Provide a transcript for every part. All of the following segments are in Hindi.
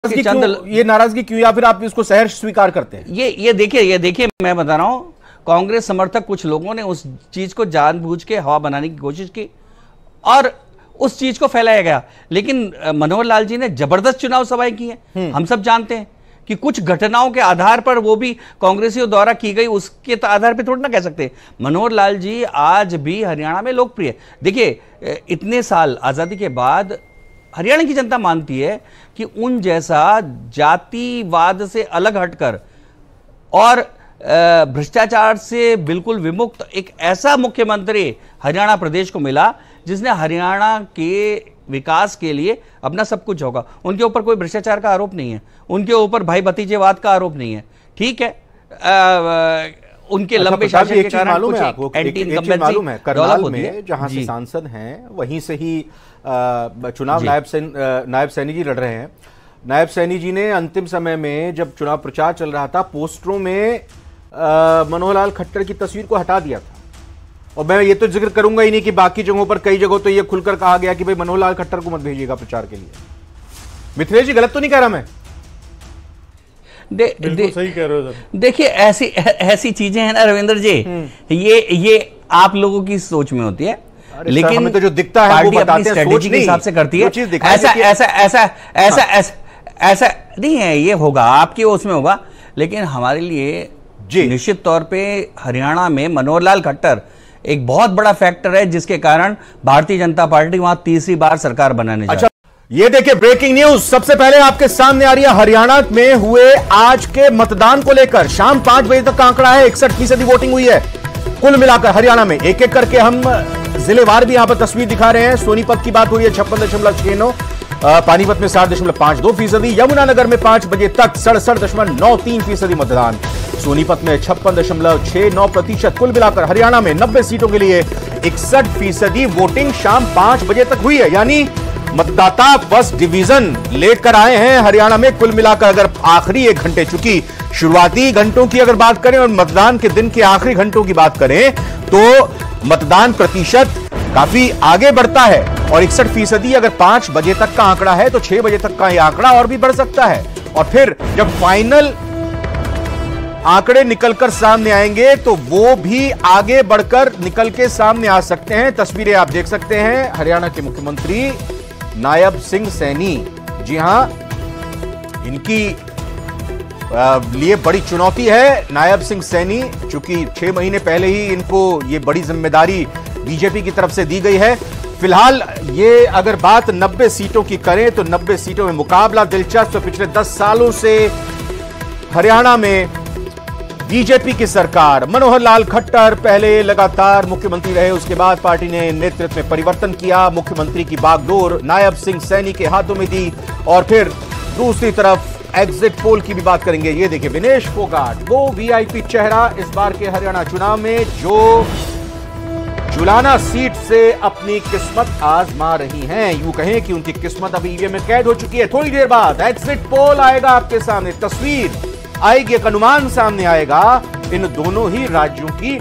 ये नाराजगी क्यों, या फिर आप इसको सहर्ष स्वीकार करते हैं? ये देखिए मैं बता रहा हूं, कांग्रेस समर्थक कुछ लोगों ने उस चीज को जानबूझ के हवा बनाने की कोशिश की और उस चीज को फैलाया गया। लेकिन मनोहर लाल जी ने जबरदस्त चुनाव सभाएं की हैं। हम सब जानते हैं कि कुछ घटनाओं के आधार पर, वो भी कांग्रेसियों द्वारा की गई, उसके आधार पर थोड़ा ना कह सकते। मनोहर लाल जी आज भी हरियाणा में लोकप्रिय। देखिए, इतने साल आजादी के बाद हरियाणा की जनता मानती है कि उन जैसा जातिवाद से अलग हटकर और भ्रष्टाचार से बिल्कुल विमुक्त एक ऐसा मुख्यमंत्री हरियाणा प्रदेश को मिला जिसने हरियाणा के विकास के लिए अपना सब कुछ होगा। उनके ऊपर कोई भ्रष्टाचार का आरोप नहीं है, उनके ऊपर भाई भतीजेवाद का आरोप नहीं है। ठीक है, उनके लंबे शासन के कारण कुछ एंटी इनकम्बेंसी करनाल में जहां से सांसद हैं वहीं से ही चुनाव नायब सैनी जी लड़ रहे हैं। नायब सैनी जी ने अंतिम समय में जब चुनाव प्रचार चल रहा था, पोस्टरों में मनोहर लाल खट्टर की तस्वीर को हटा दिया था। और मैं ये तो जिक्र करूंगा ही नहीं कि बाकी जगहों पर, कई जगहों तो ये खुलकर कहा गया कि भाई मनोहर लाल खट्टर को मत भेजिएगा प्रचार के लिए। मिथिलेश जी, गलत तो नहीं कह रहा मैं? सही कह रहे हो सर। देखिए, ऐसी चीजें हैं ना रविंद्र जी, ये आप लोगों की सोच में होती है, लेकिन हमें तो जो दिखता है वो बताते हैं, स्ट्रेटेजी के हिसाब से करती है। ऐसा नहीं है, ये होगा आपकी उसमें होगा, लेकिन हमारे लिए निश्चित तौर पे हरियाणा में मनोहर लाल खट्टर एक बहुत बड़ा फैक्टर है जिसके कारण भारतीय जनता पार्टी वहां तीसरी बार सरकार बनाने जा रही है। ये देखिए, ब्रेकिंग न्यूज सबसे पहले आपके सामने आ रही है। हरियाणा में हुए आज के मतदान को लेकर शाम 5 बजे तक का आंकड़ा है, 61% वोटिंग हुई है कुल मिलाकर हरियाणा में। एक एक करके हम जिलेवार भी यहां पर तस्वीर दिखा रहे हैं। सोनीपत की बात हो रही है 56.69, पानीपत में 60.52%, यमुनानगर में 5 बजे तक 67.93% मतदान, सोनीपत में 56.69%। कुल मिलाकर हरियाणा में 90 सीटों के लिए 61% वोटिंग शाम 5 बजे तक हुई है। यानी मतदाता बस डिवीजन लेकर आए हैं हरियाणा में। कुल मिलाकर अगर आखिरी 1 घंटे, चूंकि शुरुआती घंटों की अगर बात करें और मतदान के दिन के आखिरी घंटों की बात करें, तो मतदान प्रतिशत काफी आगे बढ़ता है। और 61% अगर 5 बजे तक का आंकड़ा है, तो 6 बजे तक का यह आंकड़ा और भी बढ़ सकता है। और फिर जब फाइनल आंकड़े निकलकर सामने आएंगे तो वो भी आगे बढ़कर निकल के सामने आ सकते हैं। तस्वीरें आप देख सकते हैं, हरियाणा के मुख्यमंत्री नायब सिंह सैनी, जी हां, इनकी लिए बड़ी चुनौती है। नायब सिंह सैनी, चूंकि 6 महीने पहले ही इनको ये बड़ी जिम्मेदारी बीजेपी की तरफ से दी गई है। फिलहाल ये अगर बात 90 सीटों की करें तो 90 सीटों में मुकाबला दिलचस्प। पिछले 10 सालों से हरियाणा में बीजेपी की सरकार, मनोहर लाल खट्टर पहले लगातार मुख्यमंत्री रहे, उसके बाद पार्टी ने नेतृत्व में परिवर्तन किया, मुख्यमंत्री की बागडोर नायब सिंह सैनी के हाथों में दी। और फिर दूसरी तरफ एग्जिट पोल की भी बात करेंगे। ये देखिए, विनेश फोगाट, वो वीआईपी चेहरा इस बार के हरियाणा चुनाव में, जो जुलाना सीट से अपनी किस्मत आजमा रही हैं। यूं कहें कि उनकी किस्मत अभी ईवीएम में कैद हो चुकी है। थोड़ी देर बाद एग्जिट पोल आएगा आपके सामने, तस्वीर आएगी, एक अनुमान सामने आएगा। इन दोनों ही राज्यों की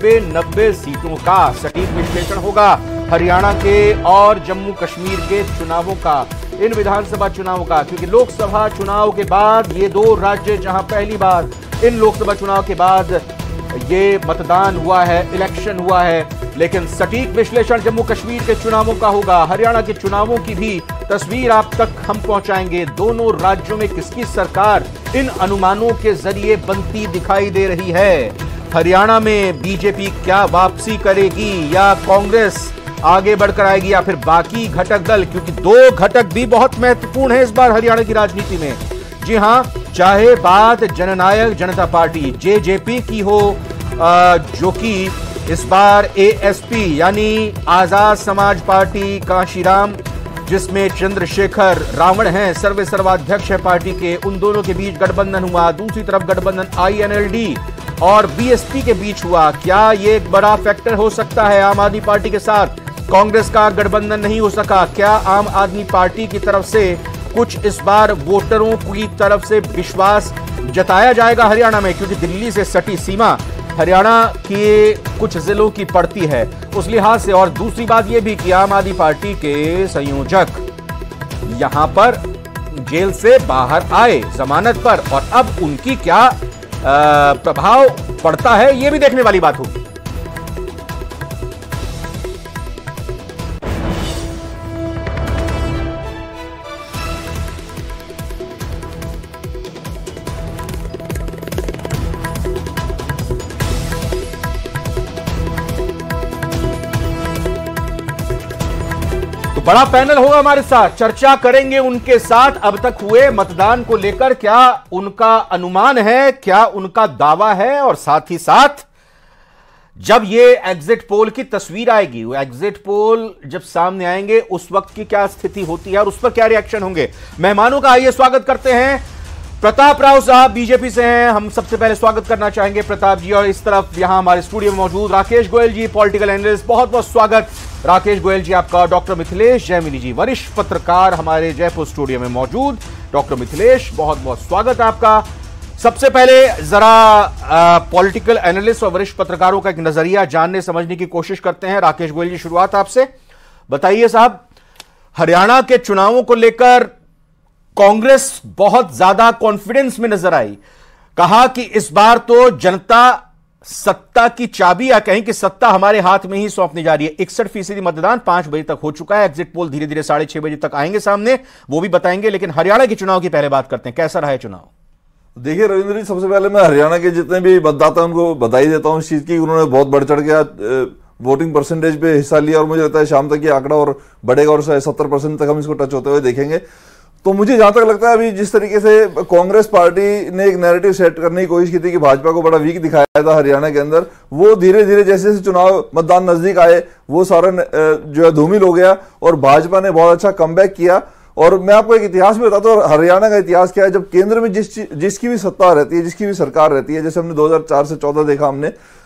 90 सीटों का सटीक विश्लेषण होगा। हरियाणा के और जम्मू कश्मीर के चुनावों का, इन विधानसभा चुनावों का, क्योंकि लोकसभा चुनाव के बाद ये 2 राज्य जहां पहली बार इन लोकसभा चुनाव के बाद ये मतदान हुआ है, इलेक्शन हुआ है, लेकिन सटीक विश्लेषण जम्मू कश्मीर के चुनावों का होगा। हरियाणा के चुनावों की भी तस्वीर आप तक हम पहुंचाएंगे। दोनों राज्यों में किसकी सरकार इन अनुमानों के जरिए बनती दिखाई दे रही है। हरियाणा में बीजेपी क्या वापसी करेगी, या कांग्रेस आगे बढ़कर आएगी, या फिर बाकी घटक दल, क्योंकि 2 घटक भी बहुत महत्वपूर्ण है इस बार हरियाणा की राजनीति में। जी हां, चाहे बात जननायक जनता पार्टी जेजेपी की हो, जो कि इस बार एएसपी यानी आजाद समाज पार्टी कांशीराम, जिसमें चंद्रशेखर रावण हैं, सर्वाध्यक्ष है पार्टी के, उन दोनों के बीच गठबंधन हुआ। दूसरी तरफ गठबंधन आईएनएलडी और बीएसपी के बीच हुआ। क्या ये एक बड़ा फैक्टर हो सकता है? आम आदमी पार्टी के साथ कांग्रेस का गठबंधन नहीं हो सका। क्या आम आदमी पार्टी की तरफ से कुछ इस बार वोटरों की तरफ से विश्वास जताया जाएगा हरियाणा में, क्योंकि दिल्ली से सटी सीमा हरियाणा के कुछ जिलों की पड़ती है, उस लिहाज से। और दूसरी बात यह भी कि आम आदमी पार्टी के संयोजक यहां पर जेल से बाहर आए जमानत पर, और अब उनकी क्या प्रभाव पड़ता है, यह भी देखने वाली बात होगी। तो बड़ा पैनल होगा हमारे साथ, चर्चा करेंगे उनके साथ अब तक हुए मतदान को लेकर, क्या उनका अनुमान है, क्या उनका दावा है, और साथ ही साथ जब ये एग्जिट पोल की तस्वीर आएगी, वो एग्जिट पोल जब सामने आएंगे उस वक्त की क्या स्थिति होती है और उस पर क्या रिएक्शन होंगे। मेहमानों का आइए स्वागत करते हैं। प्रताप राव साहब बीजेपी से हैं, हम सबसे पहले स्वागत करना चाहेंगे प्रताप जी। और इस तरफ यहां हमारे स्टूडियो में मौजूद राकेश गोयल जी, पॉलिटिकल एनालिस्ट, बहुत बहुत स्वागत राकेश गोयल जी आपका। डॉक्टर मिथिलेश जैमिनी जी, वरिष्ठ पत्रकार, हमारे जयपुर स्टूडियो में मौजूद। डॉक्टर मिथिलेश, बहुत बहुत स्वागत आपका। सबसे पहले जरा पॉलिटिकल एनालिस्ट और वरिष्ठ पत्रकारों का एक नजरिया जानने समझने की कोशिश करते हैं। राकेश गोयल जी, शुरुआत आपसे बताइए साहब, हरियाणा के चुनावों को लेकर कांग्रेस बहुत ज्यादा कॉन्फिडेंस में नजर आई, कहा कि इस बार तो जनता सत्ता की चाबी, या कहीं कि सत्ता हमारे हाथ में ही सौंपने जा रही है। 61% मतदान 5 बजे तक हो चुका है, एग्जिट पोल धीरे धीरे 6:30 बजे तक आएंगे सामने, वो भी बताएंगे। लेकिन हरियाणा के चुनाव की पहले बात करते हैं, कैसा रहा है चुनाव? देखिए रविंद्र जी, सबसे पहले मैं हरियाणा के जितने भी मतदाता उनको बधाई देता हूं इस चीज की, उन्होंने बहुत बढ़ चढ़ के वोटिंग परसेंटेज पे हिस्सा लिया, और मुझे लगता है शाम तक ये आंकड़ा और बढ़ेगा और 70% तक हम इसको टच होते हुए देखेंगे। तो मुझे जहां तक लगता है अभी जिस तरीके से कांग्रेस पार्टी ने एक नैरेटिव सेट करने की कोशिश की थी कि भाजपा को बड़ा वीक दिखाया था हरियाणा के अंदर, वो धीरे धीरे जैसे जैसे चुनाव मतदान नजदीक आए वो सारा जो है धूमिल हो गया और भाजपा ने बहुत अच्छा कमबैक किया। और मैं आपको एक इतिहास में बताता हूँ, हरियाणा का इतिहास क्या है। जब केंद्र में जिसकी भी सत्ता रहती है, जिसकी भी सरकार रहती है, जैसे हमने 2004 से 14 देखा हमने,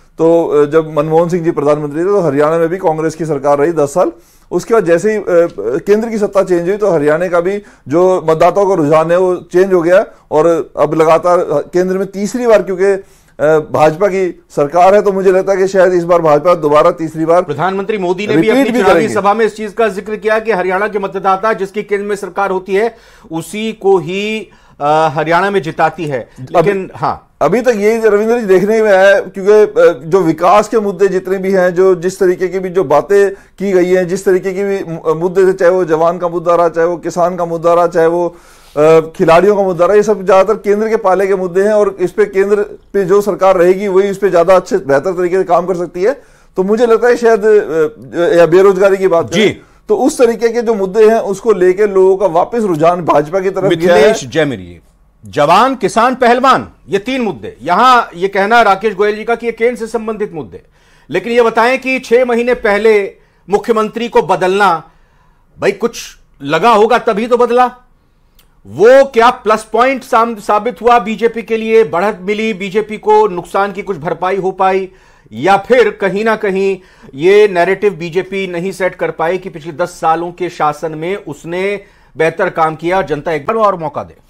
तो जब मनमोहन सिंह जी प्रधानमंत्री थे तो हरियाणा में भी कांग्रेस की सरकार रही 10 साल। उसके बाद जैसे ही केंद्र की सत्ता चेंज हुई तो हरियाणा का भी जो मतदाताओं का रुझान है वो चेंज हो गया, और अब लगातार केंद्र में तीसरी बार, क्योंकि भाजपा की सरकार है, तो मुझे लगता है कि शायद इस बार भाजपा दोबारा तीसरी बार, प्रधानमंत्री मोदी ने भी अपनी चुनावी सभा में इस चीज का जिक्र किया कि हरियाणा के मतदाता जिसकी केंद्र में सरकार होती है उसी को ही हरियाणा में जिताती है। लेकिन हाँ, अभी तक यही रविंद्र जी देखने में आया, क्योंकि जो विकास के मुद्दे जितने भी हैं, जो जिस तरीके की भी जो बातें की गई हैं, जिस तरीके की भी मुद्दे थे, चाहे वो जवान का मुद्दा रहा, चाहे वो किसान का मुद्दा रहा, चाहे वो खिलाड़ियों का मुद्दा रहा, ये सब ज्यादातर केंद्र के पाले के मुद्दे हैं, और इस पे केंद्र पे जो सरकार रहेगी वही इस पे ज्यादा अच्छे बेहतर तरीके से काम कर सकती है। तो मुझे लगता है शायद, या बेरोजगारी की बात जी, तो उस तरीके के जो मुद्दे हैं उसको लेकर लोगों का वापस रुझान भाजपा की तरफ गया है। मिथिलेश जैमिनी, जवान, किसान, पहलवान, ये 3 मुद्दे, यहां ये कहना राकेश गोयल जी का कि ये केंद्र से संबंधित मुद्दे। लेकिन ये बताएं कि 6 महीने पहले मुख्यमंत्री को बदलना, भाई कुछ लगा होगा तभी तो बदला, वो क्या प्लस पॉइंट साबित हुआ बीजेपी के लिए? बढ़त मिली बीजेपी को, नुकसान की कुछ भरपाई हो पाई, या फिर कहीं ना कहीं ये नैरेटिव बीजेपी नहीं सेट कर पाई कि पिछले 10 सालों के शासन में उसने बेहतर काम किया, जनता एक बार और मौका दे?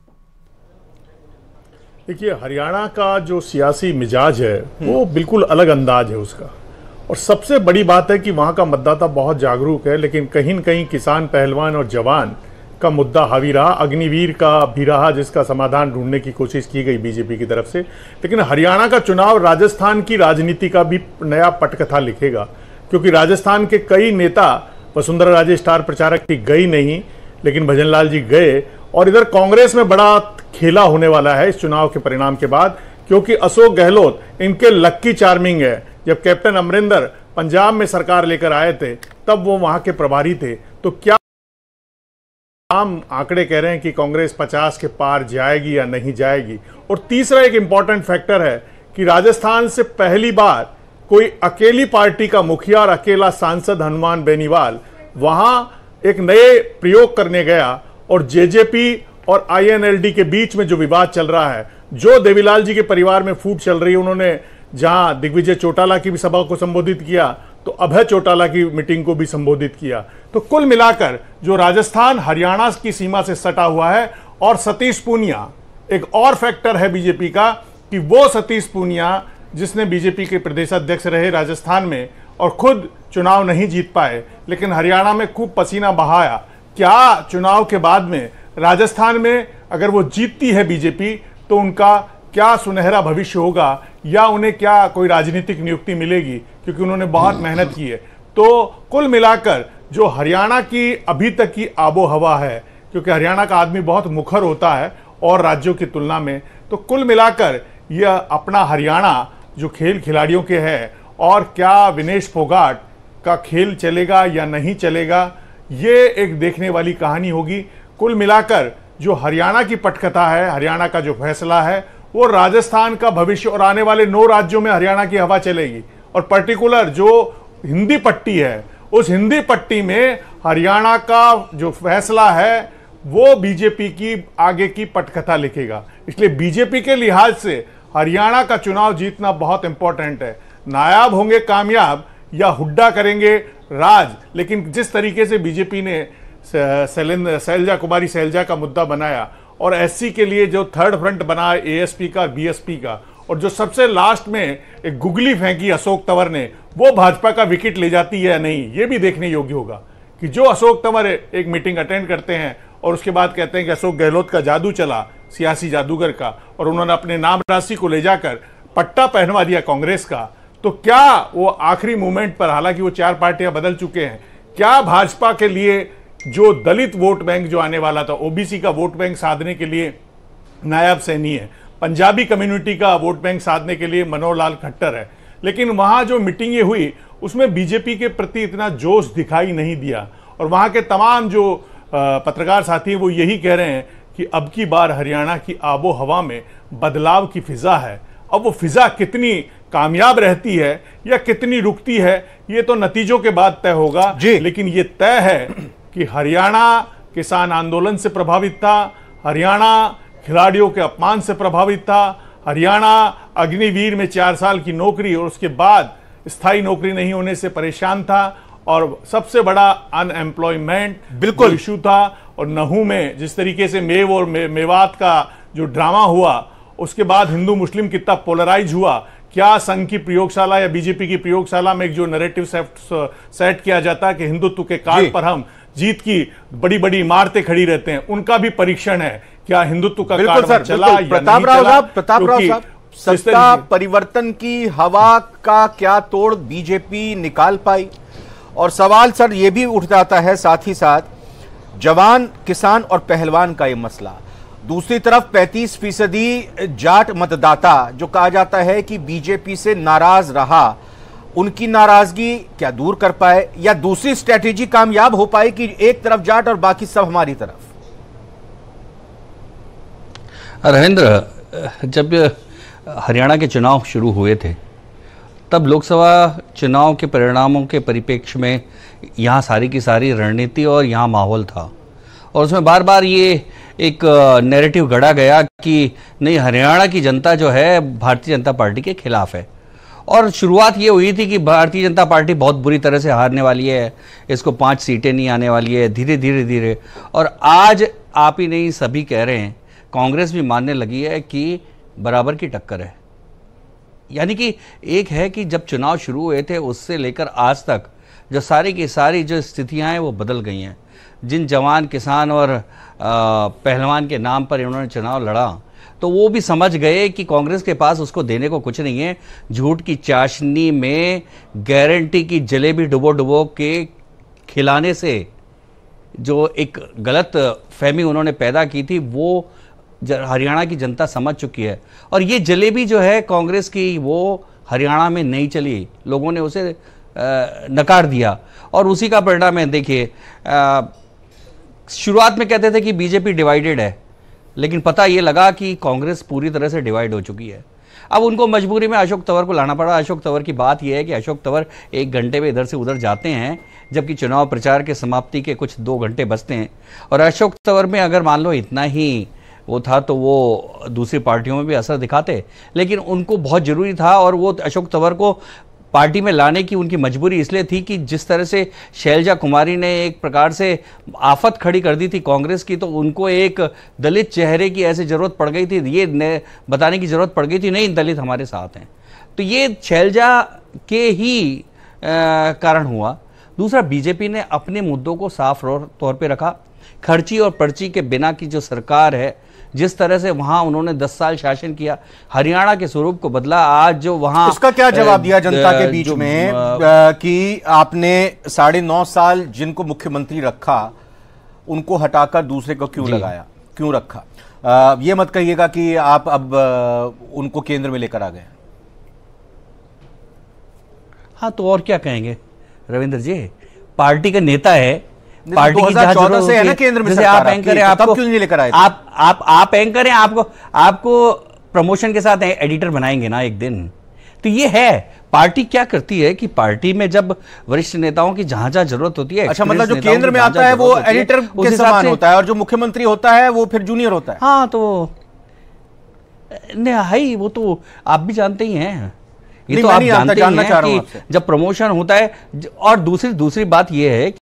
देखिए, हरियाणा का जो सियासी मिजाज है वो बिल्कुल अलग अंदाज है उसका, और सबसे बड़ी बात है कि वहां का मतदाता बहुत जागरूक है, लेकिन कहीं न कहीं किसान, पहलवान और जवान का मुद्दा हावी रहा। अग्निवीर का भी रहा, जिसका समाधान ढूंढने की कोशिश की गई बीजेपी की तरफ से। लेकिन हरियाणा का चुनाव राजस्थान की राजनीति का भी नया पटकथा लिखेगा, क्योंकि राजस्थान के कई नेता, वसुंधरा राजे स्टार प्रचारक की गई नहीं, लेकिन भजनलाल जी गए, और इधर कांग्रेस में बड़ा खेला होने वाला है इस चुनाव के परिणाम के बाद, क्योंकि अशोक गहलोत इनके लक्की चार्मिंग है। जब कैप्टन अमरिंदर पंजाब में सरकार लेकर आए थे तब वो वहां के प्रभारी थे। तो क्या आम आंकड़े कह रहे हैं कि कांग्रेस 50 के पार जाएगी या नहीं जाएगी? और तीसरा एक इंपॉर्टेंट फैक्टर है कि राजस्थान से पहली बार कोई अकेली पार्टी का मुखिया और अकेला सांसद हनुमान बेनीवाल वहां एक नए प्रयोग करने गया, और जेजेपी और आईएनएलडी के बीच में जो विवाद चल रहा है, जो देवीलाल जी के परिवार में फूट चल रही है, उन्होंने जहां दिग्विजय चौटाला की भी सभा को संबोधित किया तो अभय चौटाला की मीटिंग को भी संबोधित किया। तो कुल मिलाकर जो राजस्थान हरियाणा की सीमा से सटा हुआ है, और सतीश पूनिया एक और फैक्टर है बीजेपी का, कि वो सतीश पूनिया जिसने बीजेपी के प्रदेशाध्यक्ष रहे राजस्थान में और खुद चुनाव नहीं जीत पाए, लेकिन हरियाणा में खूब पसीना बहाया, क्या चुनाव के बाद में राजस्थान में अगर वो जीतती है बीजेपी तो उनका क्या सुनहरा भविष्य होगा, या उन्हें क्या कोई राजनीतिक नियुक्ति मिलेगी, क्योंकि उन्होंने बहुत मेहनत की है। तो कुल मिलाकर जो हरियाणा की अभी तक की आबो हवा है, क्योंकि हरियाणा का आदमी बहुत मुखर होता है और राज्यों की तुलना में, तो कुल मिलाकर यह अपना हरियाणा जो खेल खिलाड़ियों के है, और क्या विनेश फोगाट का खेल चलेगा या नहीं चलेगा, ये एक देखने वाली कहानी होगी। कुल मिलाकर जो हरियाणा की पटकथा है, हरियाणा का जो फैसला है, वो राजस्थान का भविष्य और आने वाले 9 राज्यों में हरियाणा की हवा चलेगी। और पर्टिकुलर जो हिंदी पट्टी है, उस हिंदी पट्टी में हरियाणा का जो फैसला है वो बीजेपी की आगे की पटकथा लिखेगा। इसलिए बीजेपी के लिहाज से हरियाणा का चुनाव जीतना बहुत इंपॉर्टेंट है। नायाब होंगे कामयाब या हुड्डा करेंगे राज, लेकिन जिस तरीके से बीजेपी ने शैलजा कुमारी शैलजा का मुद्दा बनाया और एससी के लिए जो थर्ड फ्रंट बना एएसपी का बीएसपी का, और जो सबसे लास्ट में एक गुगली फेंकी अशोक तंवर ने, वो भाजपा का विकेट ले जाती है या नहीं, ये भी देखने योग्य होगा। कि जो अशोक तंवर एक मीटिंग अटेंड करते हैं और उसके बाद कहते हैं कि अशोक गहलोत का जादू चला, सियासी जादूगर का, और उन्होंने अपने नाम राशि को ले जाकर पट्टा पहनवा दिया कांग्रेस का, तो क्या वो आखिरी मूवमेंट पर, हालांकि वो 4 पार्टियां बदल चुके हैं, क्या भाजपा के लिए जो दलित वोट बैंक जो आने वाला था, ओबीसी का वोट बैंक साधने के लिए नायब सैनी है, पंजाबी कम्युनिटी का वोट बैंक साधने के लिए मनोहर लाल खट्टर है, लेकिन वहां जो मीटिंगें हुई उसमें बीजेपी के प्रति इतना जोश दिखाई नहीं दिया। और वहां के तमाम जो पत्रकार साथी हैं वो यही कह रहे हैं कि अब की बार हरियाणा की आबो हवा में बदलाव की फिजा है। अब वो फिजा कितनी कामयाब रहती है या कितनी रुकती है, ये तो नतीजों के बाद तय होगा, लेकिन ये तय है कि हरियाणा किसान आंदोलन से प्रभावित था, हरियाणा खिलाड़ियों के अपमान से प्रभावित था, हरियाणा अग्निवीर में 4 साल की नौकरी और उसके बाद स्थायी नौकरी नहीं होने से परेशान था, और सबसे बड़ा अनएम्प्लॉयमेंट बिल्कुल इशू था। और नहू में जिस तरीके से मेव और मेवात का जो ड्रामा हुआ, उसके बाद हिंदू मुस्लिम कितना पोलराइज हुआ, क्या संघ की प्रयोगशाला या बीजेपी की प्रयोगशाला में एक जो नैरेटिव सेट किया जाता है कि हिंदुत्व के कार्ड पर हम जीत की बड़ी बड़ी इमारतें खड़ी रहते हैं, उनका भी परीक्षण है, क्या हिंदुत्व का कार्ड चला या नहीं चला। प्रताप राव साहब, सत्ता परिवर्तन की हवा का क्या तोड़ बीजेपी निकाल पाई? और सवाल सर ये भी उठ जाता है साथ ही साथ जवान, किसान और पहलवान का ये मसला। दूसरी तरफ 35% जाट मतदाता जो कहा जाता है कि बीजेपी से नाराज रहा, उनकी नाराजगी क्या दूर कर पाए, या दूसरी स्ट्रेटेजी कामयाब हो पाई कि एक तरफ जाट और बाकी सब हमारी तरफ? रविंद्र, जब हरियाणा के चुनाव शुरू हुए थे तब लोकसभा चुनाव के परिणामों के परिप्रेक्ष्य में यहाँ सारी की सारी रणनीति और यहाँ माहौल था, और उसमें बार बार ये एक नैरेटिव गढ़ा गया कि नहीं, हरियाणा की जनता जो है भारतीय जनता पार्टी के खिलाफ है। और शुरुआत ये हुई थी कि भारतीय जनता पार्टी बहुत बुरी तरह से हारने वाली है, इसको 5 सीटें नहीं आने वाली है, धीरे धीरे धीरे। और आज आप ही नहीं, सभी कह रहे हैं, कांग्रेस भी मानने लगी है कि बराबर की टक्कर है। यानी कि एक है कि जब चुनाव शुरू हुए थे उससे लेकर आज तक जो सारी की सारी जो स्थितियां हैं वो बदल गई हैं। जिन जवान, किसान और पहलवान के नाम पर इन्होंने चुनाव लड़ा, तो वो भी समझ गए कि कांग्रेस के पास उसको देने को कुछ नहीं है। झूठ की चाशनी में गारंटी की जलेबी डुबो डुबो के खिलाने से जो एक गलत फहमी उन्होंने पैदा की थी, वो हरियाणा की जनता समझ चुकी है। और ये जलेबी जो है कांग्रेस की, वो हरियाणा में नहीं चली, लोगों ने उसे नकार दिया, और उसी का परिणाम है। देखिए, शुरुआत में कहते थे कि बीजेपी डिवाइडेड है, लेकिन पता ये लगा कि कांग्रेस पूरी तरह से डिवाइड हो चुकी है। अब उनको मजबूरी में अशोक तंवर को लाना पड़ा। अशोक तंवर की बात यह है कि अशोक तंवर 1 घंटे में इधर से उधर जाते हैं, जबकि चुनाव प्रचार के समाप्ति के कुछ 2 घंटे बचते हैं। और अशोक तंवर में अगर मान लो इतना ही वो था तो वो दूसरी पार्टियों में भी असर दिखाते, लेकिन उनको बहुत जरूरी था। और वो अशोक तंवर को पार्टी में लाने की उनकी मजबूरी इसलिए थी कि जिस तरह से शैलजा कुमारी ने एक प्रकार से आफत खड़ी कर दी थी कांग्रेस की, तो उनको एक दलित चेहरे की ऐसी जरूरत पड़ गई थी, ये बताने की जरूरत पड़ गई थी, नहीं दलित हमारे साथ हैं। तो ये शैलजा के ही कारण हुआ। दूसरा, बीजेपी ने अपने मुद्दों को साफ तौर पे रखा खर्ची और पर्ची के बिना की जो सरकार है, जिस तरह से वहां उन्होंने 10 साल शासन किया, हरियाणा के स्वरूप को बदला। आज जो वहां उसका क्या जवाब दिया जनता के बीच में कि आपने 9.5 साल जिनको मुख्यमंत्री रखा उनको हटाकर दूसरे को क्यों लगाया, क्यों रखा? ये मत कहिएगा कि आप अब उनको केंद्र में लेकर आ गए। हाँ, तो और क्या कहेंगे रविंद्र जी, पार्टी का नेता है, पार्टी की 2014 से है ना केंद्र में जैसे सरकार आप एंकर हैं, आपको क्यों नहीं लेकर आए? आप एंकर हैं, आपको प्रमोशन के साथ एडिटर बनाएंगे ना एक दिन। तो ये है पार्टी क्या करती है कि पार्टी में जब वरिष्ठ नेताओं की जहां जहां जरूरत होती है, अच्छा, मतलब जो केंद्र में आता है वो एडिटर के समान होता है और जो मुख्यमंत्री होता है वो फिर जूनियर होता है। हाँ, तो नहीं, वो तो आप भी जानते ही हैं, ये तो आप जानते ही हैं कि जब प्रमोशन होता है। और दूसरी बात ये है